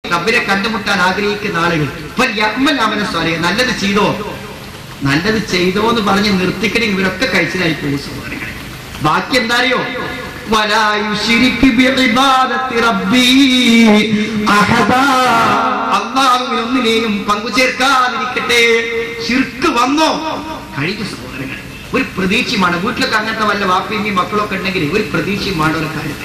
റബ്ബിനെ കണ്ടുമുട്ടാൻ ആഗ്രഹിക്കുന്ന ആളുകൾ നല്ലത് ചെയ്തോ നല്ലത് ചെയ്തോ എന്ന് പറഞ്ഞ് നിർത്തിക്കണമെങ്കിൽ ഇവരൊക്കെ കഴിച്ചതായി പോകും സഹോദരങ്ങളെ. ബാക്കി എന്താ അറിയോ? അള്ളാഹുവിനൊന്നിനെയും പങ്കുചേർക്കാതിരിക്കട്ടെ. ശിർക്ക് വന്നോ കഴിഞ്ഞു സഹോദരങ്ങളെ. ഒരു പ്രതീക്ഷയുമാണ്. വീട്ടിലൊക്കെ അങ്ങനത്തെ വല്ല വാപ്പയും മക്കളൊക്കെ ഉണ്ടെങ്കിൽ ഒരു പ്രതീക്ഷയുമാണ് ഒരു കാര്യത്തിൽ.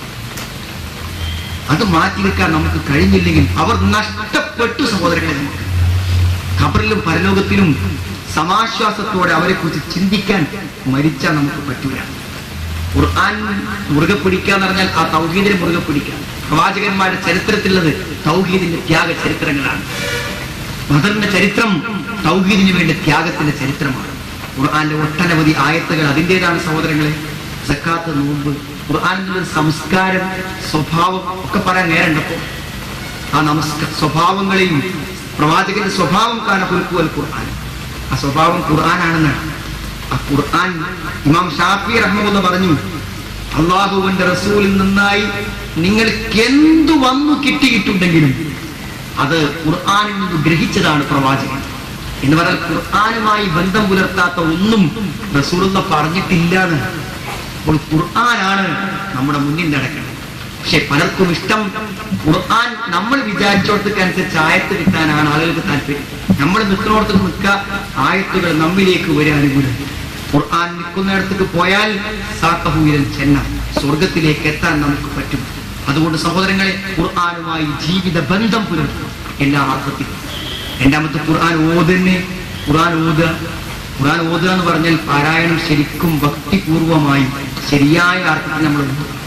അത് മാറ്റിവെക്കാൻ നമുക്ക് കഴിഞ്ഞില്ലെങ്കിൽ അവർ നഷ്ടപ്പെട്ടു സഹോദരങ്ങളെ. നമുക്ക് ഖബറിലും പരലോകത്തിലും സമാശ്വാസത്തോടെ അവരെ കുറിച്ച് ചിന്തിക്കാൻ മരിച്ചാൽ നമുക്ക് പറ്റൂല. ഖുർആൻ മുറുകെ പിടിക്കുക എന്ന് പറഞ്ഞാൽ ആ തൗഹീദിനെ മുറുകെ പിടിക്കുക. പ്രവാചകന്മാരുടെ ചരിത്രത്തിലുള്ളത് തൗഹീദിന്റെ ത്യാഗ ചരിത്രങ്ങളാണ്. ബദറിന്റെ ചരിത്രം തൗഹീദിന് വേണ്ടി ത്യാഗത്തിന്റെ ചരിത്രമാണ്. ഖുർആന്റെ ഒട്ടനവധി ആയത്തുകൾ അതിൻ്റെതാണ് സഹോദരങ്ങളെ. സക്കാത്ത്, നോമ്പ്, ഖുർആനിന്റെ സംസ്കാരം, സ്വഭാവം ഒക്കെ പറയാൻ നേരണ്ടപ്പോ ആ സ്വഭാവങ്ങളെയും പ്രവാചകന്റെ സ്വഭാവം കാണുൽ ഖുർആൻ. ആ സ്വഭാവം ഖുർആനാണെന്നാണ്. ആ ഖുർആൻ ഇമാം ഷാഫി റഹ്മത്തുള്ളാഹി പറഞ്ഞു, അല്ലാഹുവിന്റെ റസൂലിൽ നിന്നായി നിങ്ങൾക്ക് എന്തു വന്നു കിട്ടിയിട്ടുണ്ടെങ്കിലും അത് ഖുർആനിൽ നിന്ന് ഗ്രഹിച്ചതാണ് പ്രവാചകൻ എന്ന് പറഞ്ഞാൽ ഖുർആനുമായി ബന്ധം പുലർത്താത്ത ഒന്നും റസൂലുള്ളാഹി പറഞ്ഞിട്ടില്ലാന്ന്. അപ്പോൾ ഖുർആനാണ് നമ്മുടെ മുന്നിൽ നടക്കുന്നത്. പക്ഷെ പലർക്കും ഇഷ്ടം ഖുർആൻ നമ്മൾ വിചാരിച്ചോടത്തേക്കനുസരിച്ച് ആയത്ത് കിട്ടാനാണ് ആളുകൾക്ക് താല്പര്യം. നമ്മൾ നിൽക്കുന്നിടത്ത് നിൽക്കുക, ആയത്തുകൾ നമ്മിലേക്ക് വരാനും. ഖുർആൻ നിൽക്കുന്നിടത്തേക്ക് പോയാൽ സാത്തഹൂരൻ ചെന്ന സ്വർഗത്തിലേക്ക് എത്താൻ നമുക്ക് പറ്റും. അതുകൊണ്ട് സഹോദരങ്ങളെ, ഖുർആനുമായി ജീവിത ബന്ധം പുലർത്തും എല്ലാ അർത്ഥത്തിലും. രണ്ടാമത്തെ ഖുർആൻ ഓതുന്നെ. ഖുർആൻ ഓതുക എന്ന് പറഞ്ഞാൽ പാരായണം ശരിക്കും ഭക്തിപൂർവമായി ശരിയായ അർത്ഥത്തിൽ നമ്മൾ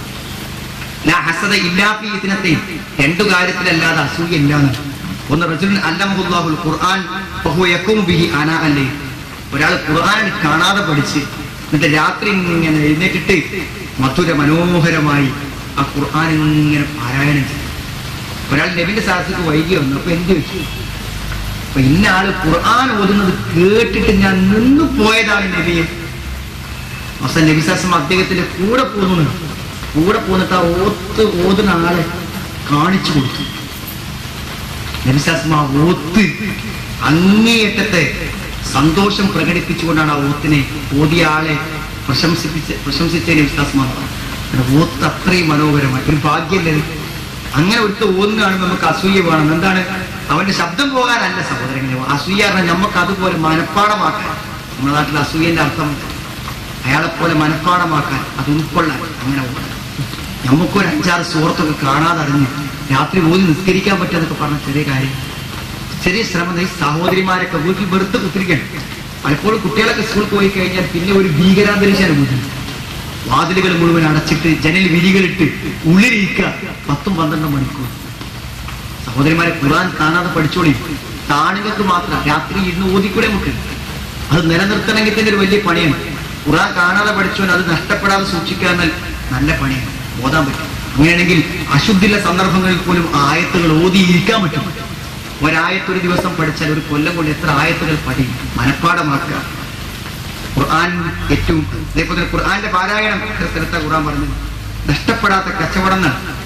രണ്ടു കാര്യത്തിലല്ലാതെ അസൂയ ഇല്ലാന്ന്. ഒന്ന് റജുലുൻ അല്ലമഹുല്ലാഹുൽ ഖുർആൻ ഫഹുവ യഖൂമു ബിഹി അനാ അല്ലൈൽ. ഒരാൾ ഖുർആൻ കാണാതെ പഠിച്ച് എന്നിട്ട് രാത്രി ഇങ്ങനെ എഴുന്നേറ്റിട്ട് മധുര മനോഹരമായി ആ ഖുർആൻ ഇങ്ങനെ പാരായണം ചെയ്യും. ഒരാൾ നബിന്റെ സാഹസക്ക് വൈകി വന്നു. അപ്പൊ എന്ത് വെച്ചു? അപ്പൊ ഇന്ന ആള് ഖുർആൻ ഓതുന്നത് കേട്ടിട്ട് ഞാൻ നിന്നു പോയതാണ് നബിയെ. അവസാനം നബി സാസം അദ്ദേഹത്തിന്റെ കൂടെ പോന്നിട്ട് ആ ഓതുന്ന ആളെ കാണിച്ചു കൊടുത്തു. നബി സാസം ആ ഓത്ത് അങ്ങേയറ്റത്തെ സന്തോഷം പ്രകടിപ്പിച്ചുകൊണ്ടാണ് ആ ഓത്തിനെ ഓതിയ ആളെ പ്രശംസിച്ച നബി സാസം. ഓത്ത് അത്രയും മനോഹരമായി ഒരു ഭാഗ്യല്ലേ. അങ്ങനെ ഒരുത്ത ഓന്ന് കാണുമ്പോൾ നമുക്ക് അസൂയ വേണം. എന്താണ്? അവന്റെ ശബ്ദം പോകാനല്ല സഹോദരങ്ങളെ. അസൂയ പറഞ്ഞാൽ നമുക്ക് അതുപോലെ മനഃപ്പാടമാക്കാൻ. നമ്മുടെ നാട്ടിൽ അസൂയന്റെ അർത്ഥം അയാളെപ്പോലെ മനഃപ്പാടമാക്കാൻ, അത് ഉൾക്കൊള്ളാൻ. അങ്ങനെ നമുക്കൊരു 5-6 സുഹൃത്തൊക്കെ കാണാതെ അറിഞ്ഞ് രാത്രി ഓതി നിസ്കരിക്കാൻ പറ്റുമെന്നൊക്കെ പറഞ്ഞ ചെറിയ കാര്യം, ചെറിയ ശ്രമം. ഈ സഹോദരിമാരൊക്കെ വീട്ടിൽ വെറുതെ കുത്തിരിക്കണം. പലപ്പോഴും കുട്ടികളൊക്കെ സ്കൂളിൽ പോയി കഴിഞ്ഞാൽ പിന്നെ ഒരു ഭീകരാന്തരീക്ഷം അനുഭവിക്കും. വാതിലുകൾ മുഴുവൻ അടച്ചിട്ട് ജനൽ വിരികളിട്ട് ഉള്ളിലിരിക്കുക 10-12 മണിക്കൂർ. സഹോദരിമാരെ, ഖുർആൻ കാണാതെ പഠിച്ചോളി. താണുങ്ങൾക്ക് മാത്രം രാത്രി ഇരുന്ന് ഓതിക്കൂടെ നമുക്ക്. അത് നിലനിർത്തണമെങ്കിൽ തന്നെ ഒരു വലിയ പണിയാണ്. ഖുർആൻ കാണാതെ പഠിച്ചോൻ അത് നഷ്ടപ്പെടാതെ സൂക്ഷിക്കാൻ നല്ല പണിയാണ്. ഓതാൻ പറ്റും. അങ്ങനെയാണെങ്കിൽ അശുദ്ധിയുള്ള സന്ദർഭങ്ങളിൽ പോലും ആയത്തുകൾ ഓതിയിരിക്കാൻ പറ്റും. ഒരായത്തൊരു ദിവസം പഠിച്ചാൽ ഒരു കൊല്ലം കൊണ്ട് എത്ര ആയത്തുകൾ പഠിക്കും, മനഃപ്പാടമാക്കുക. ഖുർആൻ ഏറ്റവും അതേപോലെ ഖുർആന്റെ പാരായണം എത്ര സ്ഥലത്താ ഖുർആൻ പറഞ്ഞു നഷ്ടപ്പെടാത്ത കച്ചവടം.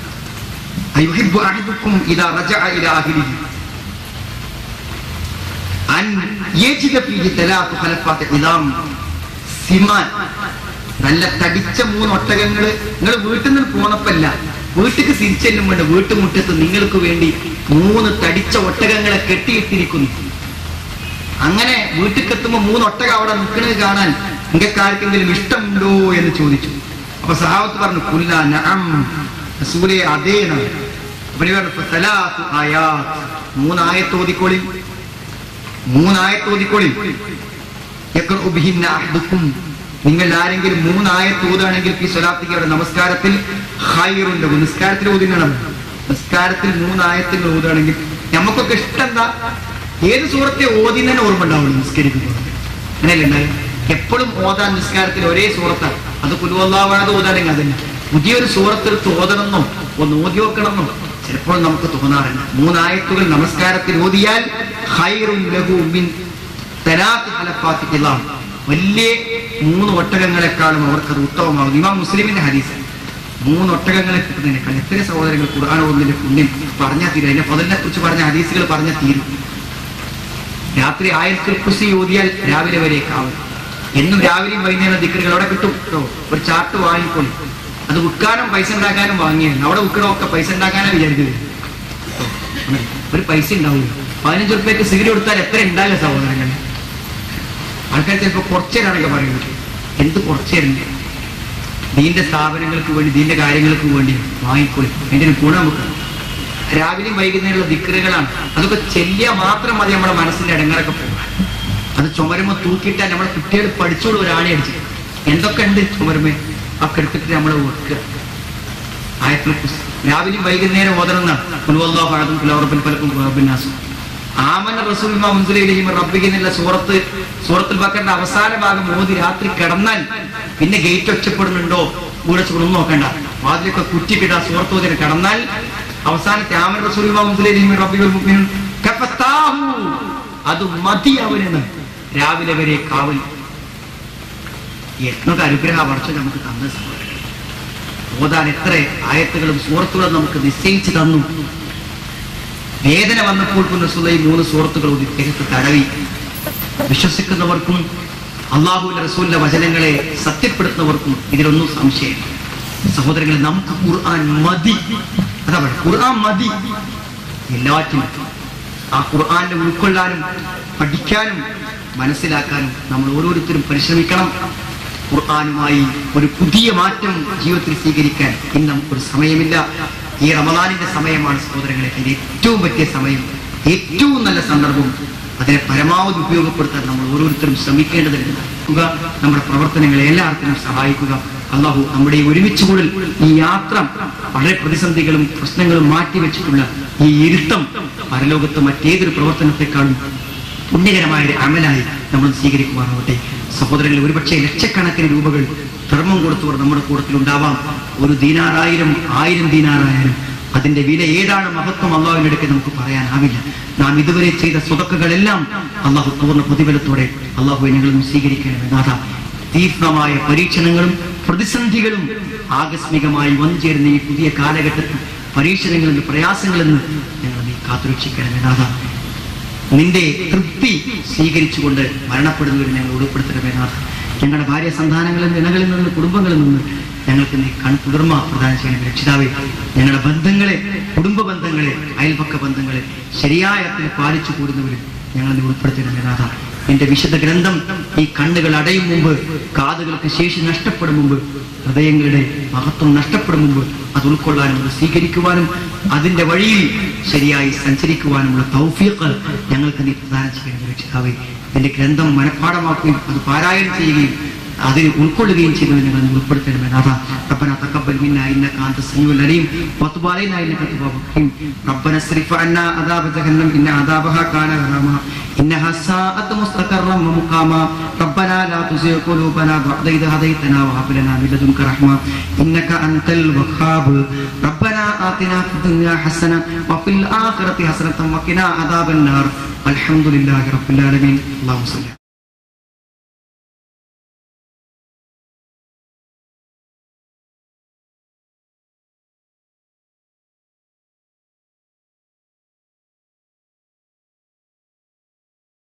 നല്ല തടിച്ച 3 ഒട്ടകങ്ങള് നിങ്ങൾ വീട്ടിൽ നിന്ന് പോന്നപ്പല്ല, വീട്ടിക്ക് തിരിച്ചെല്ലുമ്പോൾ വീട്ടുമുറ്റത്ത് നിങ്ങൾക്ക് വേണ്ടി 3 തടിച്ച ഒട്ടകങ്ങളെ കെട്ടിയിട്ടിരിക്കുന്നു. അങ്ങനെ വീട്ടിലെത്തുമ്പോൾ 3 ഒട്ടകം അവിടെ നിൽക്കുന്നത് കാണാൻ നിങ്ങൾക്ക് ആർക്കെങ്കിലും ഇഷ്ടമുണ്ടോ എന്ന് ചോദിച്ചു. അപ്പൊ സഹാബത്ത് പറഞ്ഞു, കുല്ല നഅം റസൂലേ, അതേനാണ്. അപ്പൊ ഇവർ 3 ആയത്ത് ഓതിക്കോളി. 3 ആയത്ത് ഓതിക്കോളി. യഖറഉ ബിഹിന്ന അഹദുക്കും, നിങ്ങൾ ആരെങ്കിലും 3 ആയത്ത് ഓതുകയാണെങ്കിൽ ഈ സ്വലാത്തിക്ക് അവിടെ നമസ്കാരത്തിൽ ഖൈറുൻ ലഹു, നിസ്കാരത്തിൽ ഓതിക്കണം. നിസ്കാരത്തിൽ 3 ആയത്തുകൾ ഓതുകയാണെങ്കിൽ നമുക്കൊക്കെ ഇഷ്ടം എന്താ? ഏത് സൂറത്തെ ഓതിനെ ഓർമ്മ ഉണ്ടാവുള്ളൂ നിസ്കരിക്കുന്നത്. അങ്ങനെയല്ല ഉണ്ടാകും. എപ്പോഴും ഓതാൻ നിസ്കാരത്തിൽ ഒരേ സൂറത്താണ്. അത് ഖുൽ ഹുവല്ലാഹു ഓതാണെങ്കിൽ അതന്നെ. പുതിയൊരു സൂറത്തെടുത്ത് ഓതണമെന്നോ ഒന്ന് ഓതി വെക്കണമെന്നോ ചിലപ്പോൾ നമുക്ക് തോന്നാറില്ല. 3 ആയത്തുകൾ നമസ്കാരത്തിൽ ഓതിയാൽ ഖൈറുൻ ലഹു മിൻ തലാത്ത് ഹലഫാത്തി വലിയ 3 ഒട്ടകങ്ങളെക്കാളും അവർക്കത് ഉത്തമമാകും. ഇമാം മുസ്ലിമിന്റെ ഹദീസ്. 3 ഒട്ടകങ്ങളെ കിട്ടുന്നതിനേക്കാൾ എത്ര സഹോദരങ്ങൾ ഖുർആൻ ഓതുന്നതിന്റെ പുണ്യം പറഞ്ഞാൽ തീരും. അതിന്റെ ഫضലിനെ കുറിച്ച് പറഞ്ഞ ഹദീസുകൾ പറഞ്ഞാൽ തീരും. രാത്രി ആയത്തുൽ കുർസി ഓതിയാൽ രാവിലെ വരെ കാവൽ. എന്നും രാവിലെയും വൈകുന്നേരം ദിക്റുകൾ അവിടെ കിട്ടും കേട്ടോ. ഒരു ചാർട്ട് വാങ്ങിക്കൊള്ളി. അത് വിൽക്കാനും പൈസ ഉണ്ടാക്കാനും വാങ്ങിയാണ്. അവിടെ വിൽക്കണമൊക്കെ പൈസ ഉണ്ടാക്കാനാണ് വിചാരിക്കുന്നത്. ഒരു പൈസ ഉണ്ടാവില്ല. 15 രൂപയ്ക്ക് സിഗരറ്റ് കൊടുത്താൽ എത്ര ഉണ്ടാവില്ല സഹോദരങ്ങൾ. ആൾക്കാർ ചിലപ്പോൾ കുറച്ചേരാണൊക്കെ പറയുന്നത്. എന്ത് കുറച്ചേരുണ്ട്? ദീന്റെ സ്ഥാപനങ്ങൾക്ക് വേണ്ടി, ദീന്റെ കാര്യങ്ങൾക്ക് വേണ്ടി വാങ്ങിക്കൊള്ളി. അതിന്റെ ഒരു ഗുണം നമുക്ക് രാവിലെയും വൈകുന്നേരമുള്ള ദിക്റുകളാണ്. അതൊക്കെ ചെല്ലിയാൽ മാത്രം മതി നമ്മുടെ മനസ്സിന്റെ ഇടങ്ങറൊക്കെ പോകാൻ. അത് ചുമരുമ്പോ തൂക്കിയിട്ടാൽ നമ്മുടെ കുട്ടികൾ പഠിച്ചോളൂ. ഒരാണി അടിച്ച് എന്തൊക്കെ ഉണ്ട് ചുമരുമേ ഒക്കെ എടുത്തിട്ട് നമ്മൾ വെക്കുക. ആയത്തുൽ കുർസി രാവിലെയും വൈകുന്നേരം ഓതണമെന്നാണ്. ഖുൽഹുവല്ലാഹു അഹദും ഖുൽഹുറബ്ബിൽ ഫലഖും ഖുൽഹുറബ്ബിന്നാസ്. ആമന റസൂലുള്ളാഹി ബിമാ ഉൻസില ഇലൈഹി മിർ റബ്ബിഹി എന്നുള്ള സൂറത്തുൽ ബഖറയുടെ അവസാന ഭാഗം ഓതി രാത്രി കിടന്നാൽ പിന്നെ ഗേറ്റ് ഒച്ചപ്പെടുന്നുണ്ടോ കൂടൊന്നും നോക്കണ്ട. വാതിലൊക്കെ കുറ്റിക്കിട്ട സൂറത്ത് ഓതി കിടന്നാൽ അവസാനത്തെ ആമന റസൂലുള്ളാഹി ബിമാ ഉൻസില ഇലൈഹി മിർ റബ്ബിഹി വൽ മുഅ്മിനൂൻ കഫതാഹു, അത് മതി അവനെന്ന് രാവിലെ വരെ കാവൽ. എന്നൊക്കെ അനുഗ്രഹം വർഷം നമുക്ക് തന്ന സഹോദരൻ. ഓതാൻ എത്ര ആയത്തുകളും സൂറത്തുകളും നമുക്ക് നിശ്ചയിച്ചു തന്നു. വേദന വന്നപ്പോൾ റസൂലുള്ളാഹി 3 സൂറത്തുകൾ ഓതി ദേഹത്ത് തടവി. വിശ്വസിക്കുന്നവർക്കും അല്ലാഹുവിന്റെ റസൂലിന്റെ വചനങ്ങളെ സത്യപ്പെടുത്തുന്നവർക്കും ഇതിലൊന്നും സംശയമില്ല. സഹോദരങ്ങളെ, നമുക്ക് ഖുർആൻ മതി. അതാ പറയുക, ഖുർആൻ മതി എല്ലാറ്റിനും. ആ ഖുർആനെ ഉൾക്കൊള്ളാനും പഠിക്കാനും മനസ്സിലാക്കാനും നമ്മൾ ഓരോരുത്തരും പരിശ്രമിക്കണം. ഖുർആനുമായി ഒരു പുതിയ മാറ്റം ജീവിതത്തിൽ സ്വീകരിക്കാൻ ഇന്ന് നമുക്കൊരു സമയമില്ല. ഈ റമദാനിന്റെ സമയമാണ് സഹോദരങ്ങളെ അതിന്റെ ഏറ്റവും പറ്റിയ സമയം, ഏറ്റവും നല്ല സന്ദർഭം. അതിനെ പരമാവധി ഉപയോഗപ്പെടുത്താൻ നമ്മൾ ഓരോരുത്തരും ശ്രമിക്കേണ്ടതുണ്ട്. നമ്മുടെ പ്രവർത്തനങ്ങളെ എല്ലാവർക്കും സഹായിക്കുക. അല്ലാഹു നമ്മുടെ ഈ ഒരുമിച്ച് കൂടൽ, ഈ യാത്ര, വളരെ പ്രതിസന്ധികളും പ്രശ്നങ്ങളും മാറ്റിവെച്ചിട്ടുള്ള ഈ ഇരുത്തം പരലോകത്ത് മറ്റേതൊരു പ്രവർത്തനത്തെക്കാളും പുണ്യകരമായ ഒരു അമലായി നമ്മൾ സ്വീകരിക്കുവാനാവട്ടെ. സഹോദരങ്ങൾ, ഒരുപക്ഷെ ലക്ഷക്കണക്കിന് രൂപകൾ ധർമ്മം കൊടുത്തവർ നമ്മുടെ കൂട്ടത്തിൽ ഉണ്ടാവാം. 1 ദീനാറായാലും 1000 ദീനാറായാലും അതിന്റെ വില ഏതാണ്, മഹത്വം അള്ളാഹുവിന്റെ അടുക്കൽ നമുക്ക് പറയാനാവില്ല. നാം ഇതുവരെ ചെയ്ത സ്വതക്കകളെല്ലാം അള്ളാഹു പൂർണ്ണ പ്രതിഫലത്തോടെ അള്ളാഹുവെ ഞങ്ങളും സ്വീകരിക്കണമെന്നാഥ. തീവ്രമായ പരീക്ഷണങ്ങളും പ്രതിസന്ധികളും ആകസ്മികമായി വന്നു ചേരുന്ന ഈ പുതിയ കാലഘട്ടത്തിൽ പരീക്ഷണങ്ങളിൽ നിന്ന്, പ്രയാസങ്ങളിൽ നിന്ന് ഞങ്ങൾ നീ കാത്തുരക്ഷിക്കണമെന്നാഥ. നിന്റെ തൃപ്തി സ്വീകരിച്ചുകൊണ്ട് മരണപ്പെടുന്നവരെ ഞങ്ങൾ ഉൾപ്പെടുത്തണമെന്നാഥ. ഞങ്ങളുടെ ഭാര്യ സന്താനങ്ങളിൽ നിന്ന്, ഇണകളിൽ നിന്ന്, കുടുംബങ്ങളിൽ നിന്ന് ഞങ്ങൾക്ക് നീ കൺകുളിർമ പ്രദാനം ചെയ്യണം രക്ഷിതാവേ. ഞങ്ങളുടെ ബന്ധങ്ങളെ, കുടുംബ ബന്ധങ്ങളെ, അയൽപക്ക ബന്ധങ്ങളെ ശരിയായ അർത്ഥത്തിൽ പാലിച്ചു കൂടുന്നവരും ഞങ്ങൾ നീ ഉൾപ്പെടുത്തണമെന്നാഥ. എന്റെ വിശുദ്ധ ഗ്രന്ഥം ഈ കണ്ണുകൾ അടയും മുമ്പ്, കാതുകൾക്ക് ശേഷി നഷ്ടപ്പെടും മുമ്പ്, ഹൃദയങ്ങളുടെ മഹത്വം നഷ്ടപ്പെടും മുമ്പ് അത് ഉൾക്കൊള്ളാനും അത് സ്വീകരിക്കുവാനും അതിന്റെ വഴിയിൽ ശരിയായി സഞ്ചരിക്കുവാനുമുള്ള തൗഫീഖ് ഞങ്ങൾക്ക് നീ പ്രദാനം ചെയ്യണം രക്ഷിതാവേ. എന്റെ ഗ്രന്ഥം മനഃപ്പാഠമാക്കുകയും അത് പാരായണം ചെയ്യുകയും അതിൽ ഉൾക്കൊള്ളുകയും ചെയ്യുന്നത് ഞങ്ങൾ ഉൾപ്പെടുത്തണമെന്നാഥ. ربنا تقبل منا انك انت السميع العليم وتب علينا انك التواب الرحيم. ربنا اصرف عنا عذاب جهنم ان عذابها كان غراما انها ساءت مستقرا ومقاما. ربنا لا تزغ قلوبنا بعد إذ هديتنا وهب لنا من لدنك رحمة انك انت الوهاب. ربنا آتنا في الدنيا حسنة وفي الآخرة حسنة وقنا عذاب النار. الحمد لله رب العالمين. اللهم صل